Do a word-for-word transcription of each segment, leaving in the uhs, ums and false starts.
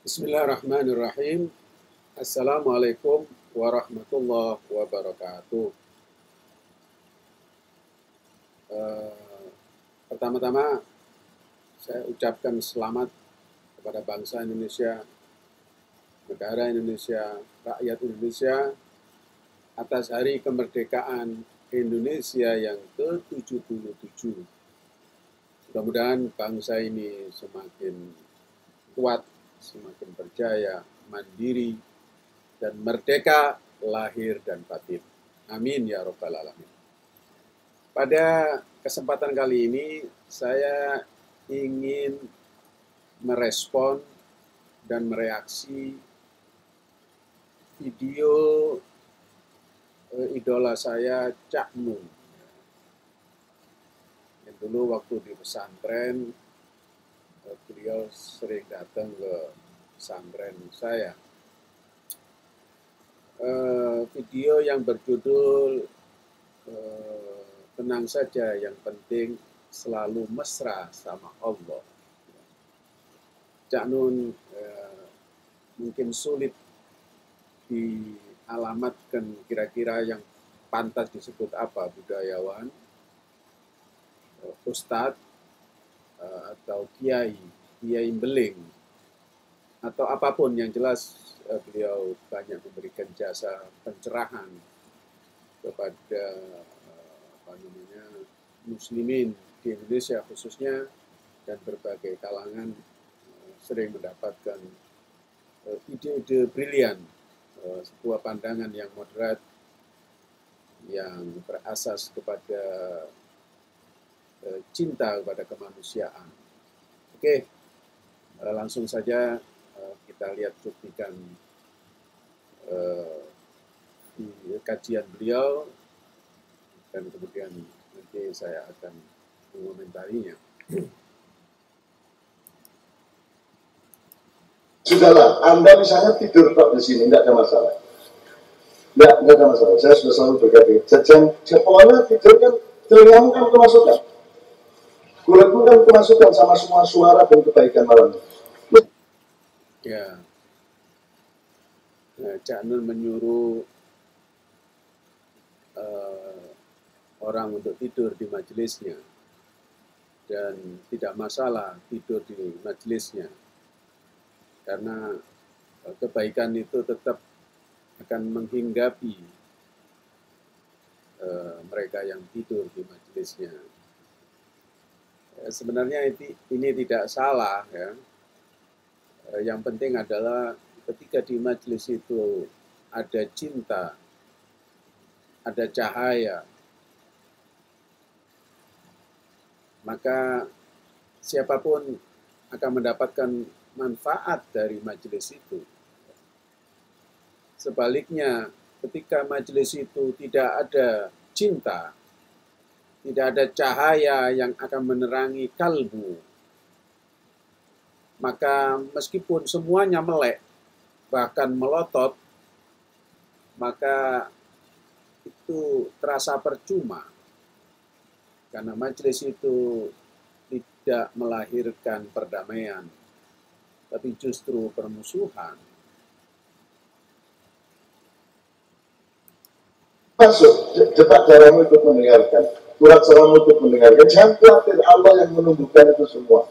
Bismillahirrahmanirrahim. Assalamualaikum warahmatullahi wabarakatuh. Uh, Pertama-tama saya ucapkan selamat kepada bangsa Indonesia, negara Indonesia, rakyat Indonesia atas hari kemerdekaan Indonesia yang ke tujuh puluh tujuh. Mudah-mudahan bangsa ini semakin kuat, semakin berjaya, mandiri, dan merdeka lahir dan batin. Amin ya Rabbal Alamin. Pada kesempatan kali ini saya ingin merespon dan mereaksi video eh, idola saya Cak Nun. Yang dulu waktu di pesantren beliau sering datang ke pesantren saya. Uh, video yang berjudul uh, tenang saja, yang penting selalu mesra sama Allah. Cak Nun uh, mungkin sulit dialamatkan kira-kira yang pantas disebut apa, budayawan, uh, ustadz, uh, atau kiai, kiai beling, atau apapun, yang jelas uh, beliau banyak memberikan jasa pencerahan kepada uh, apa namanya muslimin di Indonesia khususnya, dan berbagai kalangan uh, sering mendapatkan uh, ide-ide brilian, uh, sebuah pandangan yang moderat yang berasas kepada uh, cinta kepada kemanusiaan. Oke, uh, langsung saja kita lihat cuplikan uh, di kajian beliau, dan kemudian nanti saya akan mengomentarinya. Sudahlah, Anda misalnya tidur kok di sini, tidak ada masalah. Tidak, tidak ada masalah. Saya sudah selalu berkata, jajan, pokoknya tidur kan, telingamu kan kemasukan. Kulitmu kan kemasukan sama semua suara dan kebaikan malam. Ya, nah, Cak Nun menyuruh uh, orang untuk tidur di majelisnya, dan tidak masalah tidur di majelisnya, karena uh, kebaikan itu tetap akan menghinggapi uh, mereka yang tidur di majelisnya. Ya, sebenarnya ini, ini tidak salah, ya. Yang penting adalah ketika di majelis itu ada cinta, ada cahaya, maka siapapun akan mendapatkan manfaat dari majelis itu. Sebaliknya, ketika majelis itu tidak ada cinta, tidak ada cahaya yang akan menerangi kalbu, maka meskipun semuanya melek, bahkan melotot, maka itu terasa percuma. Karena majelis itu tidak melahirkan perdamaian, tapi justru permusuhan. Masuk, cepat jaramu untuk mendengarkan, kuat suaramu untuk mendengarkan. Jangan khawatir, Allah yang menumbuhkan itu semua.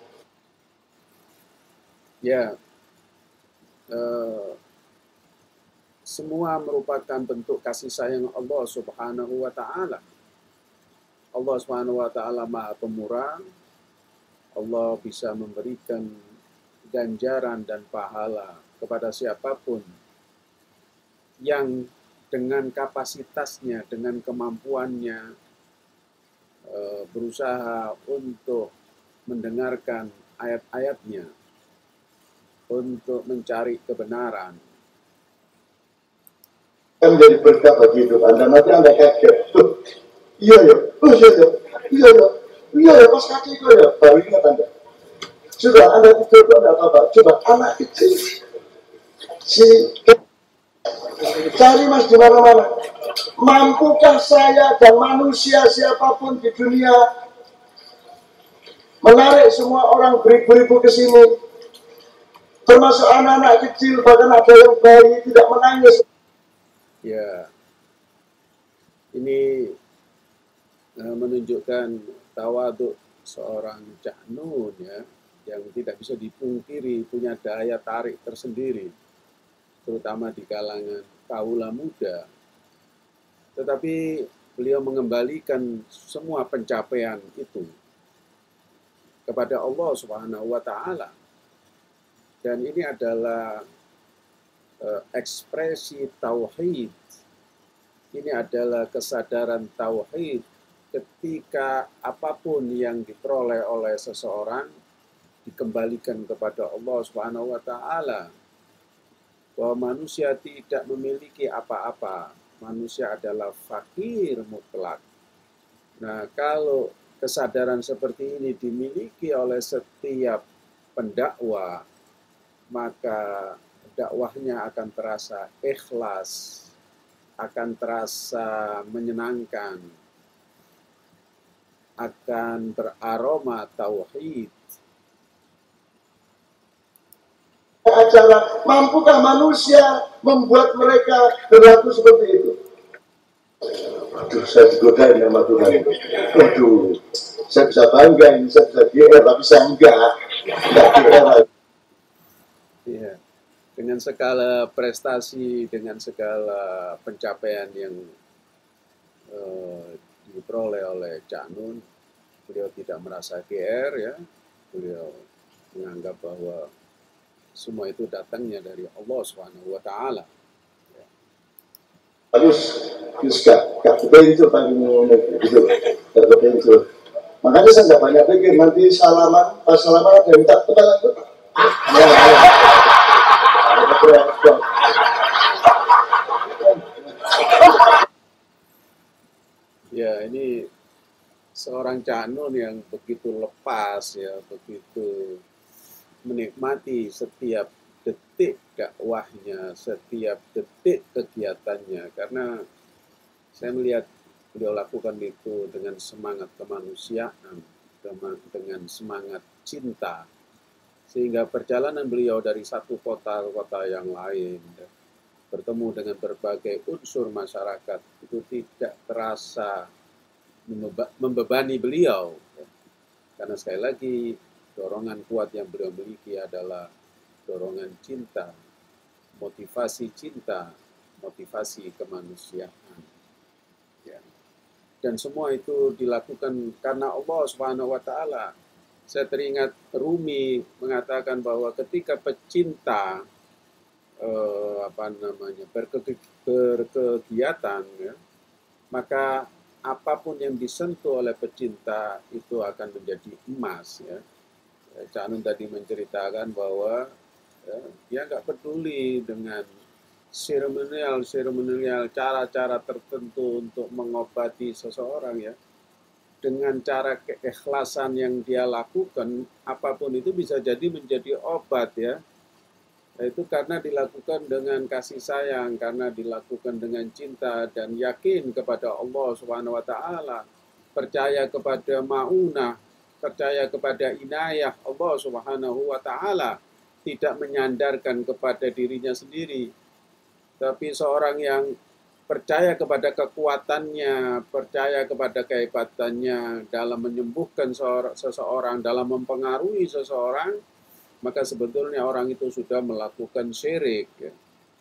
Ya, eh, semua merupakan bentuk kasih sayang Allah Subhanahu wa Ta'ala. Allah Subhanahu wa Ta'ala Maha Pemurah. Allah bisa memberikan ganjaran dan pahala kepada siapapun yang dengan kapasitasnya, dengan kemampuannya, eh, berusaha untuk mendengarkan ayat-ayatnya, untuk mencari kebenaran. Kan menjadi berkah bagi hidup Anda. Nanti Anda kaget. Tuh, iya ya, oh iya ya, iya ya, iya ya, pas kaki itu ya, baru ingat Anda. Sudah Anda tidur kok tidak apa-apa. Coba anak kecil, si cari mas di mana-mana. Mampukah saya dan manusia siapapun di dunia menarik semua orang beribu-ribu ke sini Termasuk anak-anak kecil, bahkan ada yang bayi tidak menangis. Ya, ini uh, menunjukkan tawaduk seorang Cak Nun ya, yang tidak bisa dipungkiri punya daya tarik tersendiri, terutama di kalangan kaula muda. Tetapi beliau mengembalikan semua pencapaian itu kepada Allah Subhanahu wa Ta'ala. Dan ini adalah uh, ekspresi tauhid. Ini adalah kesadaran tauhid ketika apapun yang diperoleh oleh seseorang dikembalikan kepada Allah Subhanahu wa Ta'ala. Bahwa manusia tidak memiliki apa-apa. Manusia adalah fakir mutlak. Nah, kalau kesadaran seperti ini dimiliki oleh setiap pendakwah, maka dakwahnya akan terasa ikhlas, akan terasa menyenangkan, akan beraroma tauhid. Acara, mampukah manusia membuat mereka berlaku seperti itu? Aduh, saya digodain sama Tuhan. Aduh, saya bisa bangga ini, saya bisa G R, tapi saya enggak. Enggak G R lagi. Ya, dengan segala prestasi, dengan segala pencapaian yang uh, diperoleh oleh Cak Nun, beliau tidak merasa G R ya, beliau menganggap bahwa semua itu datangnya dari Allah Subhanahu wa Ta'ala. Ya. Harus Yuska, gak kebencil tadi ngomong gitu, gak kebencil. Makanya saya nggak banyak pikir, nanti salaman, pas salaman ada yang minta tebalan itu. Ah, ya, ya. Ya, ini seorang Cak Nun yang begitu lepas ya, begitu menikmati setiap detik dakwahnya, setiap detik kegiatannya, karena saya melihat beliau lakukan itu dengan semangat kemanusiaan, dengan semangat cinta, sehingga perjalanan beliau dari satu kota ke kota yang lain, bertemu dengan berbagai unsur masyarakat, itu tidak terasa membebani beliau. Karena sekali lagi, dorongan kuat yang beliau miliki adalah dorongan cinta, motivasi cinta, motivasi kemanusiaan. Ya. Dan semua itu dilakukan karena Allah Subhanahu wa Ta'ala. Saya teringat Rumi mengatakan bahwa ketika pecinta eh, apa namanya berke, berkegiatan, ya, maka apapun yang disentuh oleh pecinta itu akan menjadi emas. Ya. Cak Nun tadi menceritakan bahwa ya, dia nggak peduli dengan seremonial-seremonial, cara-cara tertentu untuk mengobati seseorang ya. Dengan cara keikhlasan yang dia lakukan, apapun itu bisa jadi menjadi obat ya. Itu karena dilakukan dengan kasih sayang, karena dilakukan dengan cinta dan yakin kepada Allah Subhanahu wa Ta'ala, percaya kepada maunah, percaya kepada inayah Allah Subhanahu wa Ta'ala, tidak menyandarkan kepada dirinya sendiri. Tapi seorang yang percaya kepada kekuatannya, percaya kepada kehebatannya dalam menyembuhkan seseorang, dalam mempengaruhi seseorang, maka sebetulnya orang itu sudah melakukan syirik. Ya.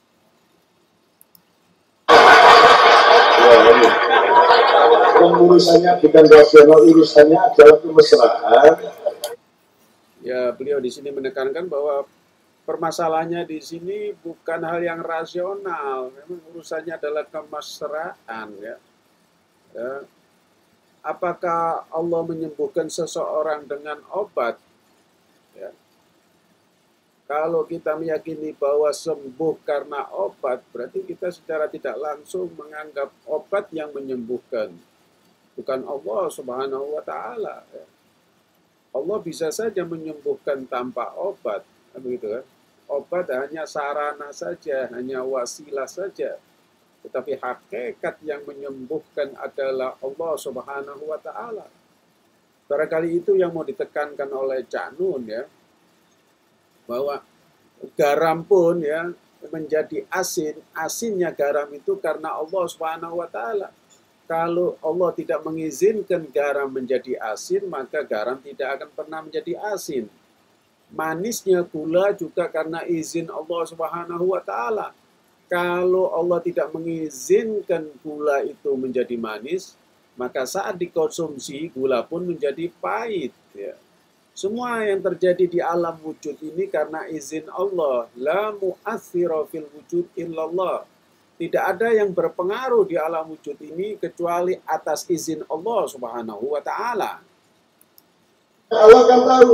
Urusannya bukan rasional, urusannya adalah kemesraan. Ya, beliau di sini menekankan bahwa permasalahannya di sini bukan hal yang rasional, memang urusannya adalah kemesraan. Ya. Ya. Apakah Allah menyembuhkan seseorang dengan obat? Ya. Kalau kita meyakini bahwa sembuh karena obat, berarti kita secara tidak langsung menganggap obat yang menyembuhkan, bukan Allah Subhanahu wa Ta'ala. Ya. Allah bisa saja menyembuhkan tanpa obat, begitu kan? Obat hanya sarana saja, hanya wasilah saja. Tetapi hakikat yang menyembuhkan adalah Allah Subhanahu wa Ta'ala. Barangkali itu yang mau ditekankan oleh Cak Nun ya, bahwa garam pun ya menjadi asin, asinnya garam itu karena Allah Subhanahu wa taala. Kalau Allah tidak mengizinkan garam menjadi asin, maka garam tidak akan pernah menjadi asin. Manisnya gula juga karena izin Allah Subhanahu wa taala. Kalau Allah tidak mengizinkan gula itu menjadi manis, maka saat dikonsumsi gula pun menjadi pahit ya. Semua yang terjadi di alam wujud ini karena izin Allah. La mu'athira fil wujud illallah. Tidak ada yang berpengaruh di alam wujud ini kecuali atas izin Allah Subhanahu wa taala. Allah kan tahu.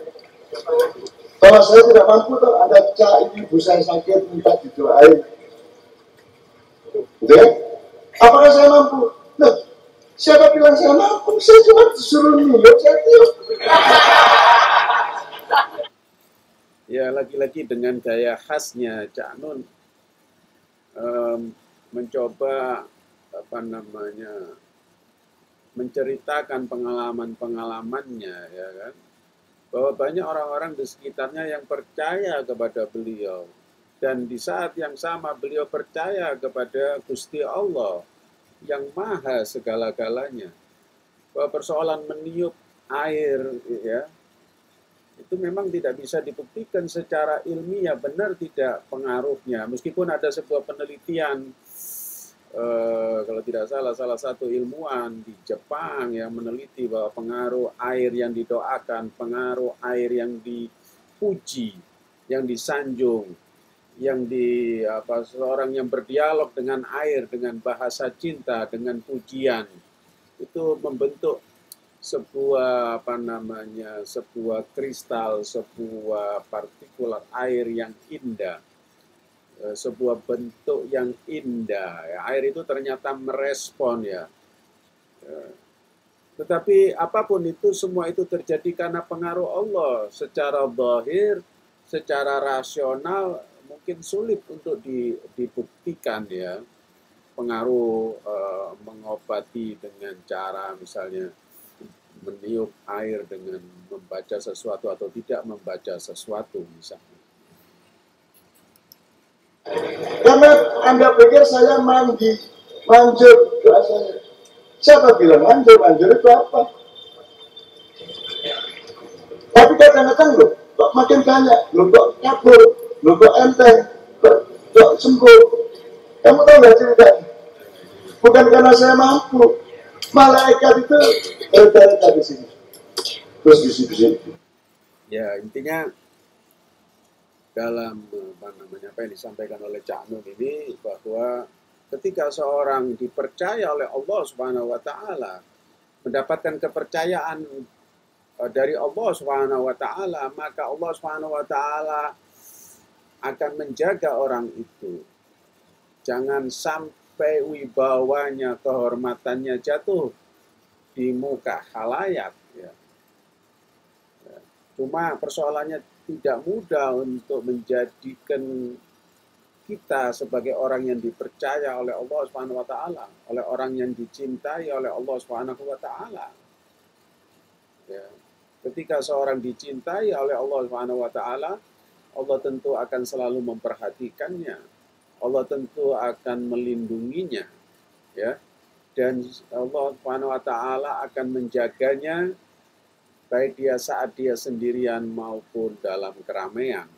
Kalau saya tidak mampu, tuh ada cak ibu saya sakit minta didoain. Gitu ya? Apakah saya mampu? Nah, siapa bilang saya mampu? Saya cuma disuruh niup, saya tiup. Ya, lagi-lagi dengan gaya khasnya Cak Nun um, mencoba apa namanya menceritakan pengalaman-pengalamannya, ya kan, bahwa banyak orang-orang di sekitarnya yang percaya kepada beliau, dan di saat yang sama beliau percaya kepada Gusti Allah yang maha segala-galanya, bahwa persoalan meniup air ya itu memang tidak bisa dibuktikan secara ilmiah benar tidak pengaruhnya, meskipun ada sebuah penelitian eh, kalau tidak salah salah satu ilmuwan di Jepang yang meneliti bahwa pengaruh air yang didoakan, pengaruh air yang dipuji, yang disanjung, yang di apa seorang yang berdialog dengan air dengan bahasa cinta, dengan pujian, itu membentuk sebuah apa namanya sebuah kristal, sebuah partikulat air yang indah, sebuah bentuk yang indah. Ya, air itu ternyata merespon ya. ya. Tetapi apapun itu, semua itu terjadi karena pengaruh Allah. Secara zahir, secara rasional mungkin sulit untuk dibuktikan ya. Pengaruh eh, mengobati dengan cara misalnya meniup air dengan membaca sesuatu atau tidak membaca sesuatu misalnya. Karena Anda pikir saya mandi, manjur doa saya. Siapa bilang manjur? Manjur itu apa? Tapi kadang-kadang loh, kok makin banyak, loh kok kabur, loh kok enteng, kok, kok sembuh. Kamu tahu nggak ceritanya? Bukan karena saya mampu, malaikat itu berada di sini, terus di sini. Ya intinya dalam apa namanya apa yang disampaikan oleh Cak Nun ini, bahwa ketika seorang dipercaya oleh Allah Subhanahu wa taala, mendapatkan kepercayaan dari Allah Subhanahu wa taala, maka Allah Subhanahu wa taala akan menjaga orang itu. Jangan sampai wibawanya, kehormatannya jatuh di muka khalayak ya. Ya. Cuma persoalannya tidak mudah untuk menjadikan kita sebagai orang yang dipercaya oleh Allah Subhanahu wa taala, oleh orang yang dicintai oleh Allah Subhanahu wa taala. Ya. Ketika seorang dicintai oleh Allah Subhanahu wa taala, Allah tentu akan selalu memperhatikannya. Allah tentu akan melindunginya, ya. Dan Allah Subhanahu wa taala akan menjaganya baik dia saat dia sendirian maupun dalam keramaian.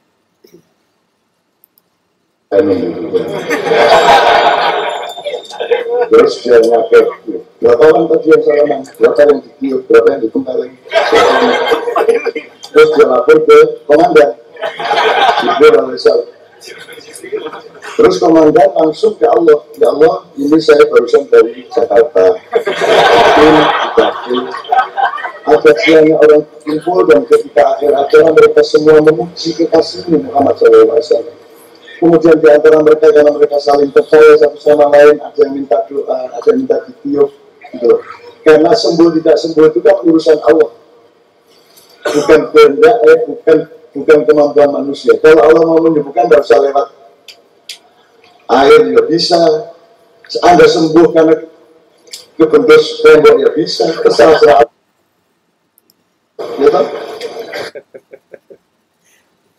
Terus dia ngapain? Berapa orang tadi yang salaman? Berapa yang ditiup? Berapa yang dikembali? Terus dia lapor ke komandan. Jibril alaihissalam. Terus komandan langsung ke Allah. Ya Allah, ini saya barusan dari Jakarta. Mungkin ada siangnya orang kumpul, dan ketika akhir acara mereka semua memuji kekasihnya Muhammad shallallahu alaihi wasallam. Kemudian di antara mereka, karena mereka saling percaya satu sama lain, ada yang minta doa, ada yang minta ditiup, gitu. Karena sembuh tidak sembuh itu kan urusan Allah, bukan kehendak, eh, bukan bukan kemampuan manusia. Kalau Allah mau menyembuhkan, tidak usah lewat air, ya bisa. Anda sembuh karena kebentuk tembok, ya bisa. Terserah. Ya,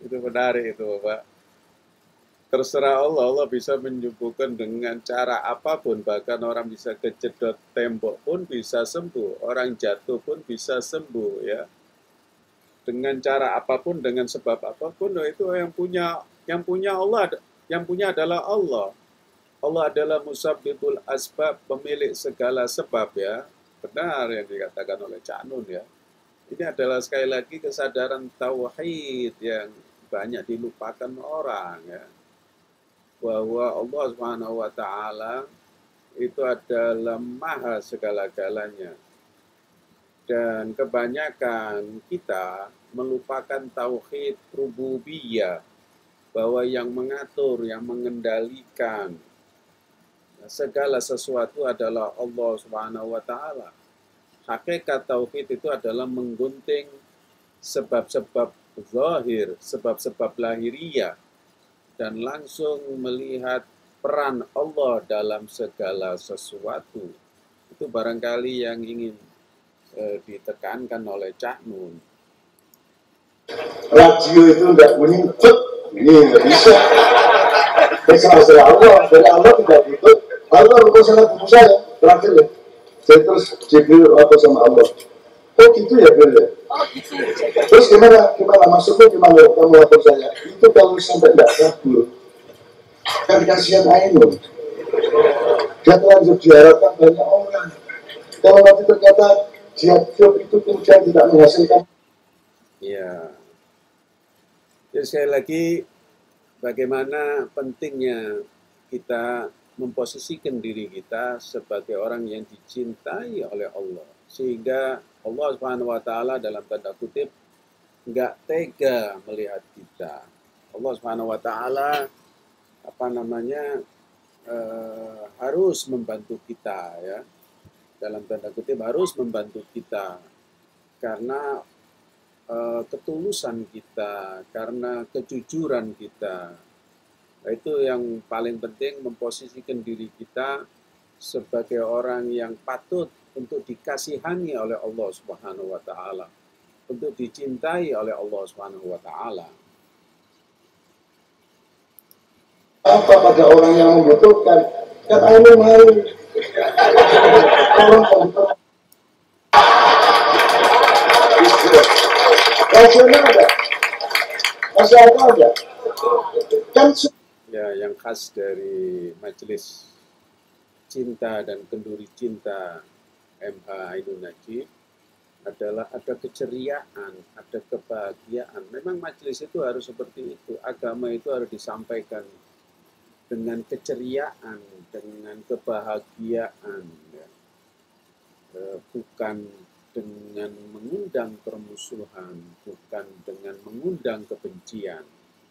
Itu menarik itu, Pak. Terserah Allah, Allah bisa menyembuhkan dengan cara apapun, bahkan orang bisa kejedot tembok pun bisa sembuh, orang jatuh pun bisa sembuh, ya. Dengan cara apapun, dengan sebab apapun, itu yang punya, yang punya Allah, yang punya adalah Allah. Allah adalah musabbibul asbab, pemilik segala sebab, ya. Benar yang dikatakan oleh Cak Nun, ya. Ini adalah sekali lagi kesadaran tauhid yang banyak dilupakan orang, ya. Bahwa Allah Subhanahu wa taala itu adalah maha segala-galanya. Dan kebanyakan kita melupakan tauhid rububiyah, bahwa yang mengatur, yang mengendalikan segala sesuatu adalah Allah Subhanahu wa taala. Hakikat tauhid itu adalah menggunting sebab-sebab zahir, sebab-sebab lahiriah, dan langsung melihat peran Allah dalam segala sesuatu. Itu barangkali yang ingin eh, ditekankan oleh Cak Nun. Radio itu enggak bunyi, cek, ini enggak bisa. Masalah Allah, dari Allah tidak butuh. Allah rukun sama buku saya, terakhir ya. Saya terus Jibril apa sama Allah. Oh gitu ya, Bil ya? Oh gitu. Terus gimana, gimana maksudnya gimana kamu lapor saya? Itu kalau sampai enggak kabur, kan kasihan Ainun. Dia terlanjur diharapkan banyak orang. Kalau nanti ternyata dia job itu kemudian tidak menghasilkan. Ya. Jadi sekali lagi, bagaimana pentingnya kita memposisikan diri kita sebagai orang yang dicintai oleh Allah, sehingga Allah Subhanahu wa taala dalam tanda kutip nggak tega melihat kita. Allah Subhanahu wa taala apa namanya eh, harus membantu kita, ya, dalam tanda kutip harus membantu kita karena eh, ketulusan kita, karena kejujuran kita. Nah, itu yang paling penting, memposisikan diri kita sebagai orang yang patut untuk dikasihani oleh Allah Subhanahu wa taala, untuk dicintai oleh Allah Subhanahu wa taala. Apa pada orang yang membutuhkan? Kan Ainun mau orang membutuhkan. Rasional ada, masih ada ada. Kan ya, yang khas dari Majelis Cinta dan Kenduri Cinta M H Ainun Najib adalah ada keceriaan, ada kebahagiaan. Memang majelis itu harus seperti itu. Agama itu harus disampaikan dengan keceriaan, dengan kebahagiaan, ya. Bukan dengan mengundang permusuhan, bukan dengan mengundang kebencian.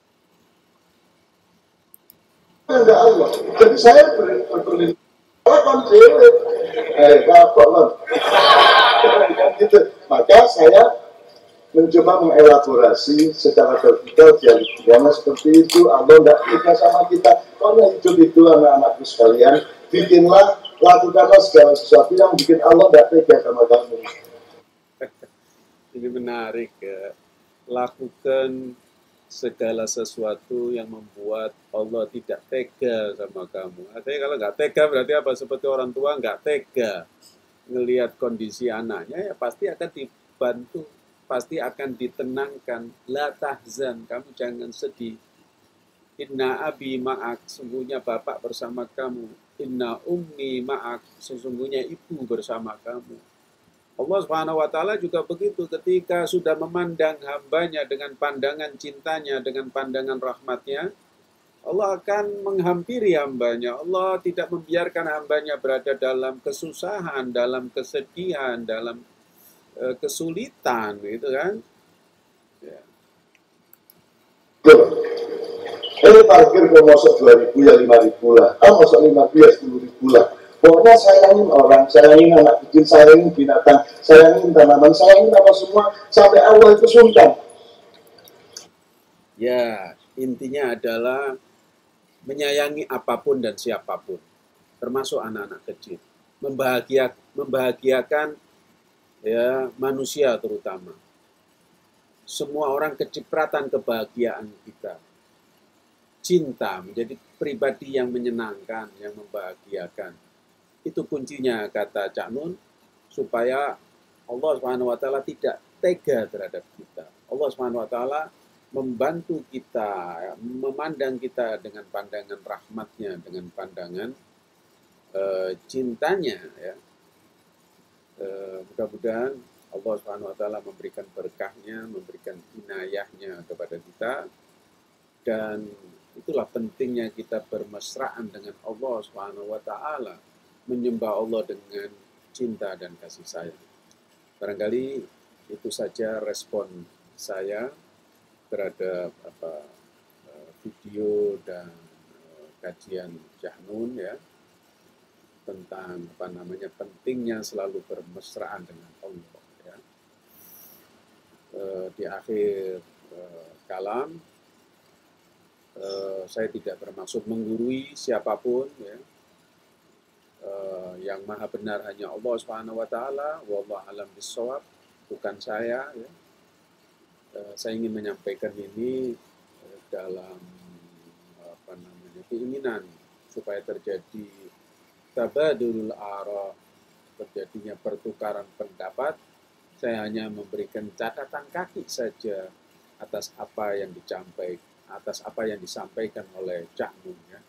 Ada Allah. Jadi saya berlindung. Kalau konflik, eh, apa lah? Gitu. Maka saya mencoba mengelaborasi secara vertikal dialognya seperti itu. Allah tidak tega sama kita. Karena hidup itu anak-anakku sekalian, bikinlah, lakukanlah segala sesuatu yang bikin Allah tidak tega sama kamu. Ini menarik, ya. Lakukan segala sesuatu yang membuat Allah tidak tega sama kamu. Artinya kalau nggak tega berarti apa? Seperti orang tua nggak tega ngelihat kondisi anaknya, ya pasti akan dibantu, pasti akan ditenangkan. La tahzan, kamu jangan sedih. Inna abi ma'ak, sesungguhnya bapak bersama kamu. Inna ummi ma'ak, sesungguhnya ibu bersama kamu. Allah Subhanahu wa taala juga begitu, ketika sudah memandang hambanya dengan pandangan cintanya, dengan pandangan rahmatnya, Allah akan menghampiri hambanya. Allah tidak membiarkan hambanya berada dalam kesusahan, dalam kesedihan, dalam uh, kesulitan, gitu kan? Ya. Eh parkir ke masuk dua ribu ya lima ribu lah, ah masuk lima ribu ya sepuluh ribu lah. Pokoknya sayangin orang, sayangin anak kecil, sayangin binatang, sayangin tanaman, sayangin apa semua, sampai Allah itu sungkan. Ya, intinya adalah menyayangi apapun dan siapapun, termasuk anak-anak kecil. Membahagia, membahagiakan ya manusia terutama. semua orang kecipratan kebahagiaan kita. Cinta menjadi pribadi yang menyenangkan, yang membahagiakan. Itu kuncinya, kata Cak Nun, supaya Allah Subhanahu wa taala tidak tega terhadap kita. Allah Subhanahu wa taala membantu kita, memandang kita dengan pandangan rahmatnya, dengan pandangan uh, cintanya. Ya. Uh, mudah-mudahan Allah Subhanahu wa taala memberikan berkahnya, memberikan inayahnya kepada kita, dan itulah pentingnya kita bermesraan dengan Allah Subhanahu wa taala, menyembah Allah dengan cinta dan kasih sayang. Barangkali itu saja respon saya terhadap apa, video dan kajian Cak Nun ya, tentang apa namanya pentingnya selalu bermesraan dengan Allah ya. E, di akhir e, kalam, e, saya tidak bermaksud menggurui siapapun ya. E, yang maha benar hanya Allah Subhanahu wa taala, wallahu alam bissawab, bukan saya ya. Uh, saya ingin menyampaikan ini uh, dalam apa namanya keinginan supaya terjadi tabadulul ara, terjadinya pertukaran pendapat. Saya hanya memberikan catatan kaki saja atas apa yang disampaikan, atas apa yang disampaikan oleh Cak Nun ya.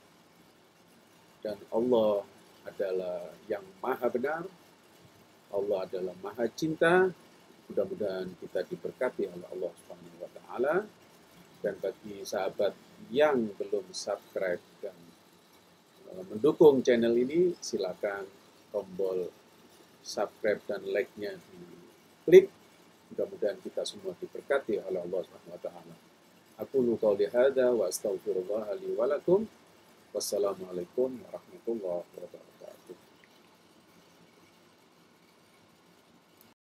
Dan Allah adalah yang maha benar, Allah adalah maha cinta. Mudah-mudahan kita diberkati oleh Allah Subhanahu wa taala. Dan bagi sahabat yang belum subscribe dan mendukung channel ini, silakan tombol subscribe dan like-nya diklik. Mudah-mudahan kita semua diberkati oleh Allah Subhanahu wa taala. Aqulu qouli hadza wa astaghfirullah li wa lakum. Wassalamualaikum warahmatullahi wabarakatuh.